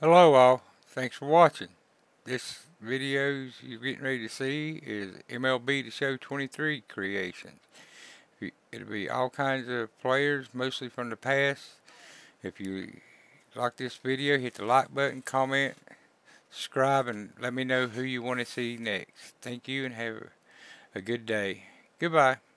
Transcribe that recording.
Hello all, thanks for watching. This videos you're getting ready to see is MLB The Show 23 creations. It'll be all kinds of players, mostly from the past. If you like this video, hit the like button, comment, subscribe, and let me know who you want to see next. Thank you and have a good day. Goodbye.